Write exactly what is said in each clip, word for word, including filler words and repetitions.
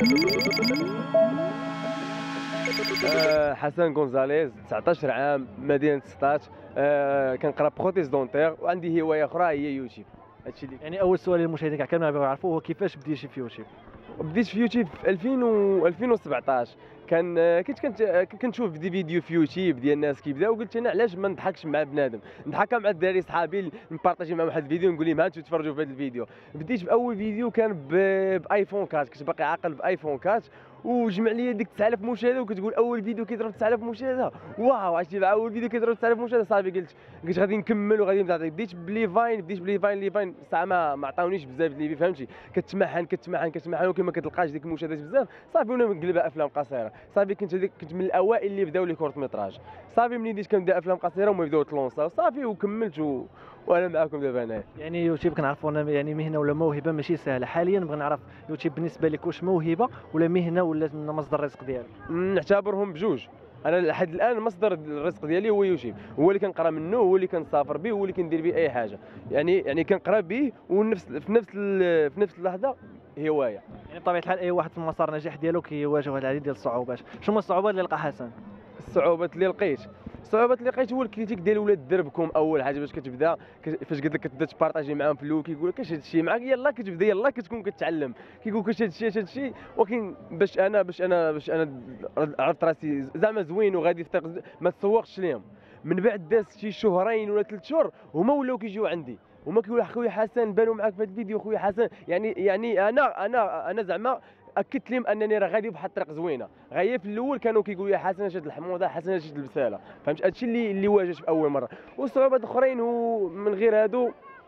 آه، حسن غونزاليز، تسعطاش عام، مدينة سطات. آه، كنقرا بروتيز دونتير وعندي هواية أخرى هي يوتيوب. هادشي اللي يعني اول سؤال للمشاهدين كاع كامل بغاو يعرفوا هو كيفاش بديتي في يوتيوب. بديت في يوتيوب في ألفين و ألفين وسبعطاش. كان آه، كنت كنت آه، كنشوف دي فيديو في يوتيوب ديال الناس كيبداو، قلت انا علاش ما نضحكش مع بنادم، نضحك مع الدراري صحابي، نبارطاجي معهم واحد الفيديو نقول لهم ها انتم تفرجوا في هذا الفيديو. بديت باول فيديو كان ب- بايفون أربعة، كنت باقي عاقل بايفون أربعة، وجمع لي ديك تسعة آلاف مشاهده، وكتقول اول فيديو كيضرب تسعة آلاف مشاهده، واو عرفتي مع اول فيديو كيضرب تسعة آلاف مشاهده صافي قلت قلت غادي نكمل وغادي نبدا. بديت بلي فاين بديت بلي فاين لي فاين ساعه ما ما عطاونيش بزاف اللي فهمتي، كتمحن كتمحن كتمحن وكما كتلقاش ديك المشاهدات بزاف صافي ولا نقلبها افلام قصيره. صافي كنت هذيك كنت من الاوائل اللي بداو لي كورت ميتراج. صافي ملي بديت كنبدا افلام قصيره وما بداو تلونساو صافي وكملت و... وانا معاكم دابا انايا. يعني يوتيوب كنعرفوا انا يعني مهنه ولا موهبه ماشي سهله. حاليا بغينا نعرف يوتيوب بالنسبه لك واش موهبه ولا مهنه ولا مصدر الرزق ديالك؟ نعتبرهم بجوج. انا لحد الان مصدر الرزق ديالي هو يوتيوب، هو اللي كنقرا منه، هو اللي كنسافر به، هو اللي كندير به اي حاجه. يعني يعني كنقرا به ونفس في نفس ال- في نفس اللحظه هوايه. يعني بطبيعه الحال اي واحد في مسار النجاح ديالو كيواجه واحد العديد ديال الصعوبات. شنو هما الصعوبات اللي لقى حسن؟ الصعوبات اللي لقيت الصعوبات اللي لقيت هو الكريتيك ديال ولاد دربكم. اول حاجه باش كتبدا ك- فاش قلت لك كتبدا تبارطاجي معاهم في الاول كيقول لك اش هذا الشيء معاك، يلاه كتبدا يلاه كتكون كتعلم، كيقول لك اش هذا الشيء اش هذا الشيء. ولكن باش انا باش انا باش انا عرفت راسي زعما زوين وغادي في طريق ما تسوقش ليهم. من بعد داز شي شهرين ولا ثلاث شهور هما ولاو كيجيو عندي، هما كيقولوا خويا حسن بانوا معاك في هذا الفيديو خويا حسن. يعني يعني انا انا انا زعما اكدت لهم انني راه غادي بواحد الطريق زوينه. غاية في الاول كانوا كيقولوا يا حسن شاد الحموضه، حسن شاد البساله، فهمت؟ هادشي اللي اللي واجهت في اول مره. والصعوبات الاخرين هو من غير هادو،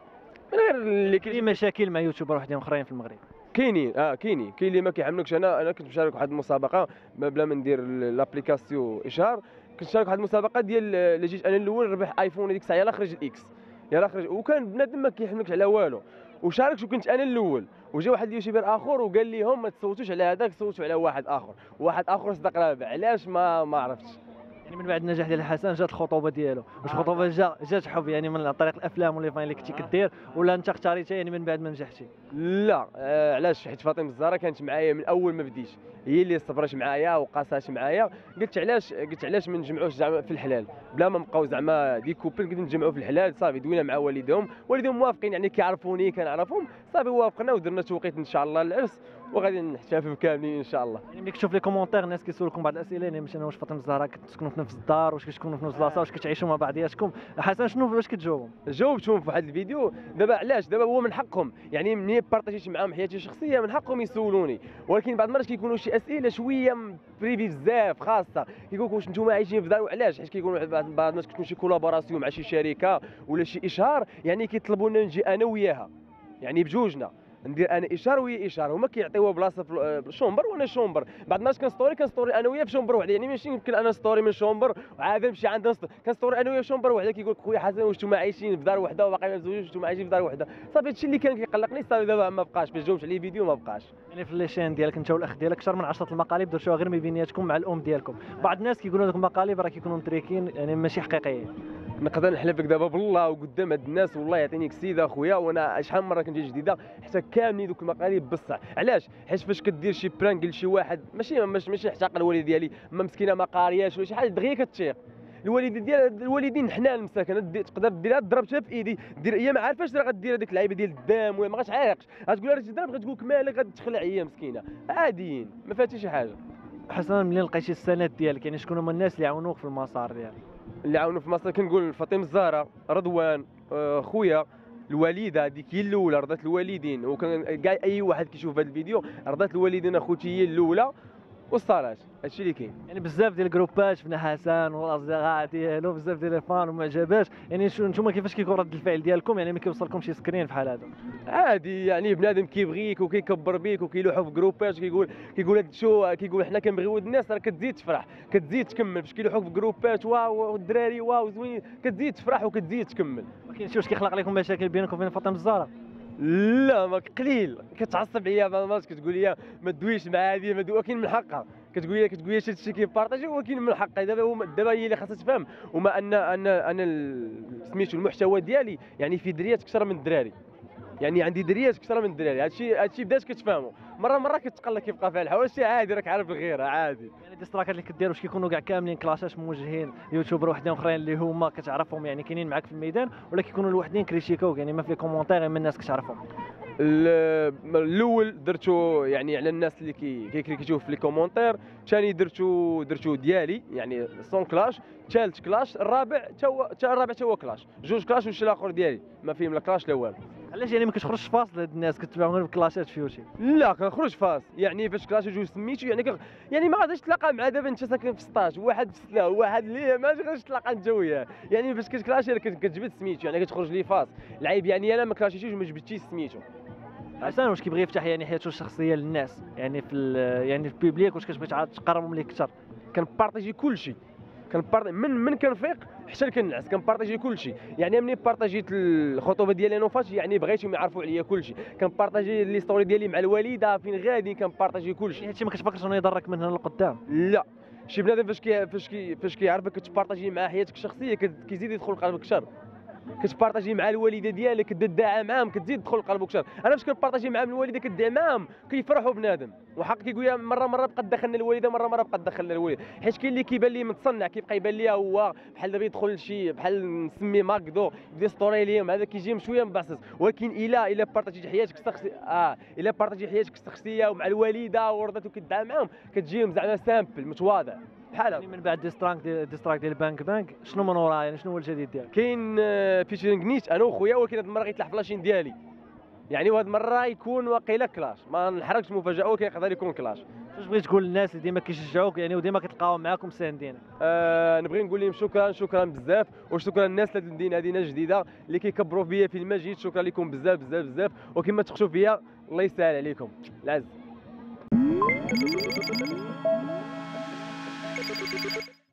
من غير اللي في كاين مشاكل مع يوتيوبر وحدين اخرين في المغرب؟ كاينين اه كاينين كاين اللي ما كيحملوكش. انا انا كنت مشارك واحد المسابقه ما بلا ما ندير لابليكاسيون اشهار. كنت شارك واحد المسابقه ديال اللي جيت انا الاول ربح ايفون هذيك الساعه، يلاه خرج الاكس، يلاه خرج، وكان بنادم ما كيحملكش على والو. وشاركت وكنت انا الاول، وجا واحد اليوتيوبر اخر وقال لهم ما تصوتوش على هذاك، صوتوا على واحد اخر. واحد اخر صدق رابع، علاش ما ما عرفتش. يعني من بعد النجاح ديال حسن جات الخطوبه ديالو، واش الخطوبه جا جات حب يعني من طريق الافلام ولا فاين اللي كنتي كدير، ولا انت اختاريتها يعني من بعد ما نجحتي؟ لا آه علاش؟ حيت فاطمه الزهراء كانت معايا من اول ما بديت، هي اللي صبرت معايا وقاسات معايا. قلت علاش قلت علاش ما نجمعوش زعما في الحلال بلا ما نبقاو زعما دي كوبل، قلت نجمعوا في الحلال. صافي دوينا مع والديهم، والديهم موافقين يعني كيعرفوني كنعرفهم. صافي وافقنا ودرنا توقيت ان شاء الله للعرس، وغادي نحتفلوا كاملين ان شاء الله. يعني ملي كتشوف لي كومونتير الناس كيسولكم بعض الاسئله، يعني مثلا واش فاطمه الزهراء كتسكنوا في نفس الدار، واش كتكونوا في نفس البلاصه، واش كتعيشوا مع بعضياتكم؟ حسن شنو باش كتجاوبهم؟ جاوبتهم في واحد الفيديو. دابا علاش؟ دابا هو من حقهم، يعني ملي بارطاجيت معاهم حياتي الشخصيه من حقهم يسولوني، ولكن بعض المرات كيكونوا شي اسئله شويه بريفي بزاف خاصه. كيقول لك واش نتوما عايشين في دار، وعلاش؟ حيت كيكونوا بعض بعض الناس كتكون شي كولابوراسيون مع شي شركه ولا شي اشهار، يعني كيطلبوا لنا نجي انا وياها، يعني بجوجنا ندير انا اشهار وهي اشهار. هما كيعطيوها بلاصه في الشومبر وانا شومبر. بعض الناس كنستوري كنستوري انا وياه في شومبر وحده، يعني ماشي يمكن انا ستوري من شومبر وعاد نمشي عند نص كنستوري انا وياه في شومبر وحده. كيقول لك خويا حسن واش نتوما عايشين في دار وحده وباقي ما مزوجين، واش نتوما عايشين في دار وحده؟ صافي هادشي اللي كان كيقلقني. صافي دابا ما بقاش باش جاوبت عليه فيديو ما بقاش. يعني في ليشين ديالك انت والاخ ديالك اكثر من عشرة المقالب درتوها غير ما بيناتكم مع الام ديالكم. بعض الناس كيقولوا هذوك المقالب راه كيكونوا متريكين يعني ماشي حقيقيين. نقدر نحلف لك دابا بالله وقدام هاد الناس، والله يعطينيك السيد اخويا، وانا شحال من مره كنجي جديده حتى كاملين دوك المقالب بصح. علاش؟ حيت فاش كدير شي برانك لشي واحد ماشي ماشي ماشي احتقر الوالد ديالي، ما مسكينه ما قارياش ولا شي حاجه دغيا كتشيق. الوالدين ديال الوالدين حنا المساكنه تقدر ديرها ضربتها في ايدي، دير هي ما عارفاش راه غدير هذيك اللعيبه ديال الدم ولا ما غتعيقش، غتقول لها راه تضرب غتقول لك مالك غتخلع هي مسكينه. عاديين ما فاتي شي حاجه. حسنا ملي لقيتي السند ديالك يعني شكون هما الناس اللي عاونوك في المسار ديالك؟ اللي عاونوا في مصر كنقول فاطمه الزهراء، رضوان، آه، خويا، الوالده هذيك هي الاولى رضات الوالدين. وكان كاع اي واحد كيشوف هذا الفيديو رضات الوالدين اخوتي هي الاولى والصلاه. هادشي اللي كاين. يعني بزاف ديال الجروبات شفنا حسن والاصدقاء ديالو بزاف ديال الفان ومعجبات، يعني شو نتوما كيفاش كيكون رد الفعل ديالكم يعني ملي كيوصلكم شي سكرين بحال هذا؟ عادي يعني بنادم كيبغيك وكيكبر بيك وكيلوحوا في جروبات، كيقول كيقول هاد شو كيقول حنا كنبغيو الناس، راه كتزيد تفرح كتزيد تكمل. فاش كيلوحوك في جروبات واو الدراري واو زوين كتزيد تفرح وكتزيد تكمل. ما كاينش واش كيخلق لكم مشاكل بينك وبين فاطمه الزهراء؟ لا ما قليل كتعصب عليا بعض المرات كتقول لي ما تدويش مع هذه ما دو، ولكن من حقها كتقول لي كتقول لي هادشي كيبارطاجي، ولكن من حقها. دابا هو دابا هي اللي خاصها تفهم، وما ان ان انا ال- سميتو المحتوى ديالي يعني في دريات اكثر من الدراري. يعني عندي دريات اكثر من الدراري، هادشي هادشي بدات كتفهموا، مره مره كتقلق كيبقى فيها الحوايج، شي عادي راك عارف الغيره عادي. يعني ديستراكات اللي كدير واش كيكونوا كاع كاملين كلاشات موجهين يوتيوبر وحدين اخرين اللي هما كتعرفهم يعني كاينين معاك في الميدان، ولا كيكونوا الوحدين كريتيكاوك يعني ما في كومونتير من الناس كتعرفهم؟ ال- الاول درتو يعني على الناس اللي كي كي- كي كيشوف في لي كومونتير، ثاني درتو درتو ديالي يعني سون كلاش، ثالث كلاش، الرابع تا هو تا الرابع تا هو كلاش، جوج كلاش والشي الاخر ديالي ما فيهم لا كلاش لا والو. علاش يعني ما كتخرجش فاصل هاد الناس كتباعهم غير بكلاشات في يوتيوب؟ لا كنخرج فاس، يعني فاش كلاش جوج سميتو يعني كغ... يعني ما غاديش تلاقى مع دابا انت ساكن في سطاج، واحد في سلا واحد ليه ما غاديش تلاقى انت وياه، يعني فاش كتكلاش كتجبد سميتو يعني كتخرج لي فاس، العيب يعني انا ما كلاشيتوش وما جبدتيش سميتو. حسن واش كيبغي يفتح يعني حياته الشخصيه للناس يعني في ال- يعني في البيبليك، واش كتبغي تعاد تقربهم ليه اكثر؟ كنبارطاجي كلشي، كنبارطاجي من من كنفيق حتى كنعس، كنبارطاجي كلشي، يعني ملي بارطاجيت الخطوبه ديالي انا وفاش يعني بغيتهم يعرفوا عليا كلشي، كنبارطاجي لي ستوري ديالي مع الوالده فين غادي، كنبارطاجي كلشي. يعني هادشي ما كتفكرش انه يضرك من هنا لقدام؟ لا شي بنادم فاش كي فاش كي فاش كيعرفك كتبارطاجي معاه حياتك الشخصيه كت- كيزيد يدخل لقلبك شر، كتبارطاجي مع الوالده ديالك كتدعى معاهم كتزيد تدخل لقلبك شر، انا فاش كنبارطاجي مع الوالده كتدعى معاهم كيفرحوا بنادم، وحق كيقول لها مره مره بقى تدخلنا الوالده مره مره بقى تدخلنا الوالده، حيت كاين اللي كيبان ليه متصنع كيبقى يبان ليه هو بحال دابا يدخل شي بحال نسمي ماكدو يدير ستوري ليهم هذا كيجي شويه مبعثص، ولكن الا الا بارطاجي حياتك الشخصيه اه الا بارطاجي حياتك الشخصيه ومع الوالده ورضات وكتدعى معاهم كتجيهم زعما سامبل متواضع بحال هكا. يعني من بعد ديستراك ديال ديستراك ديال بانك بانك شنو من وراه يعني شنو هو الجديد ديالك؟ كاين فيتشرينغ نيت انا وخويا، ولكن هاد المره غيطلع فلاشين ديالي، يعني وهاد المره يكون واقيلا كلاش، ما نحرقش مفاجاه ولكن يقدر يكون كلاش. واش بغيت تقول للناس اللي ديما كيشجعوك يعني وديما كتلقاوهم معاكم ساندينك؟ آه نبغي نقول لهم شكرا شكرا بزاف، وشكرا الناس اللي المدينه هذه جديده اللي كيكبروا فيا في المجيد، شكرا لكم بزاف بزاف بزاف، وكما تخشوا فيا الله يسهل عليكم العز.